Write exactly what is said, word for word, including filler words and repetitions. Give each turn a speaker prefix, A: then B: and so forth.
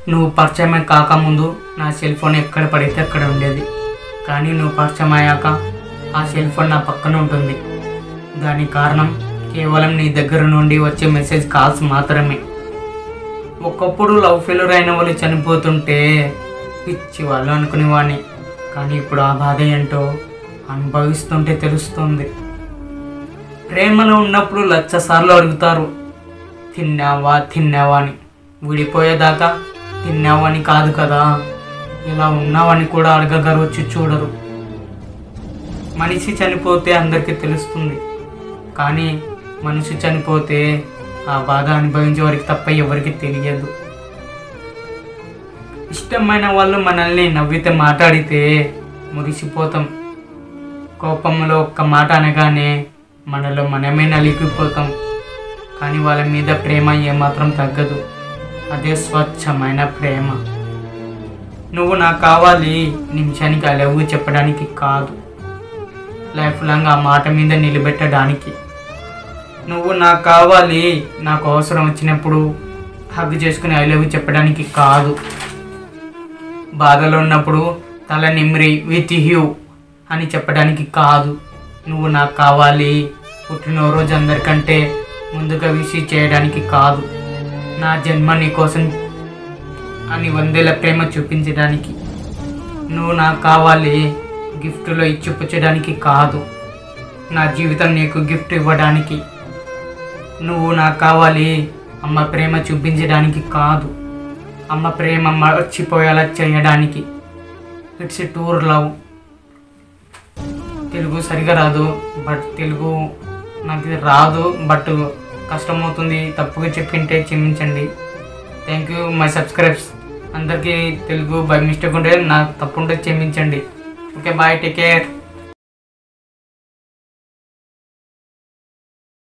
A: నువ్వు పరిచయం కాకముందు నా సెల్ ఫోన్ ఎక్కడ పడితే అక్కడ ఉండేది. కానీ నువ్వు పరిచయం అయ్యాక ఆ సెల్ ఫోన్ నా పక్కన ఉంటుంది. దానికి కారణం కేవలం నీ దగ్గర నుండి వచ్చే మెసేజ్ కాల్స్ మాత్రమే. ఒకప్పుడు లవ్ ఫెయిల్యూర్ అయిన వాళ్ళు చనిపోతుంటే పిచ్చి వాళ్ళు అనుకునేవాడిని. కానీ ఇప్పుడు ఆ బాధ ఏంటో అనుభవిస్తుంటే తెలుస్తుంది. ప్రేమలో ఉన్నప్పుడు లక్ష సార్లు అడుగుతారు, తిన్నావా తిన్నావా అని. విడిపోయేదాకా తిన్నావని కాదు కదా, ఇలా ఉన్నావని కూడా అడగగారు వచ్చి చూడరు. మనిషి చనిపోతే అందరికీ తెలుస్తుంది, కానీ మనిషి చనిపోతే ఆ బాధ అనుభవించే వారికి తప్ప ఎవరికి తెలియదు. ఇష్టమైన వాళ్ళు మనల్ని నవ్వితే మాట్లాడితే మురిసిపోతాం. కోపంలో ఒక్క మాట అనగానే మనలో మనమే నలిగిపోతాం. కానీ వాళ్ళ మీద ప్రేమ ఏమాత్రం తగ్గదు. అదే స్వచ్ఛమైన ప్రేమ. నువ్వు నాకు కావాలి నిమిషానికి ఐ లవ్ యూ చెప్పడానికి కాదు, లైఫ్ లాంగ్ ఆ మాట మీద నిలబెట్టడానికి. నువ్వు నాకు కావాలి నాకు అవసరం వచ్చినప్పుడు హగ్ చేసుకుని ఐ లవ్ యూ చెప్పడానికి కాదు, బాధలో ఉన్నప్పుడు తల నిమ్రి విత్ యూ అని చెప్పడానికి కాదు. నువ్వు నాకు కావాలి పుట్టినరోజు అందరికంటే ముందుగా విష్ చేయడానికి కాదు, నా జన్మ నీ కోసం అని వందేల ప్రేమ చూపించడానికి. నువ్వు నాకు కావాలి గిఫ్ట్లో ఇచ్చి పుచ్చడానికి కాదు, నా జీవితం నీకు గిఫ్ట్ ఇవ్వడానికి. నువ్వు నాకు కావాలి అమ్మ ప్రేమ చూపించడానికి కాదు, అమ్మ ప్రేమ మర్చిపోయేలా చేయడానికి. It's tour love. తెలుగు సరిగా రాదు, బట్ తెలుగు నాకు రాదు, బట్ కష్టమవుతుంది. తప్పుగా చెప్పింటే క్షమించండి. Thank you my subscribes. అందరికీ తెలుగు బై మిస్టేక్ ఉంటే నాకు తప్పు ఉంటే క్షమించండి. Okay bye, take care.